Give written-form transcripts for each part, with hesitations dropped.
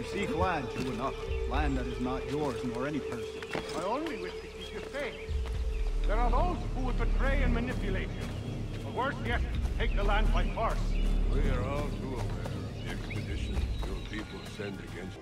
Seek land, true enough. Land that is not yours, nor any person. I only wish to keep you safe. There are those who would betray and manipulate you. Or worse yet, take the land by force. We are all too aware of the expeditions your people send against.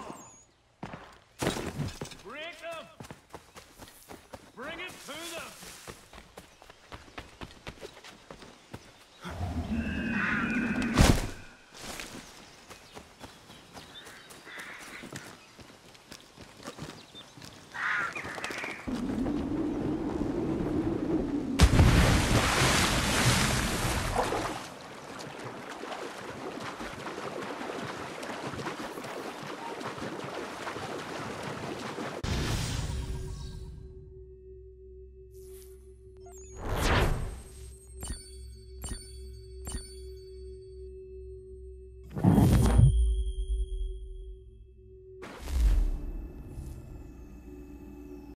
Bring it to them!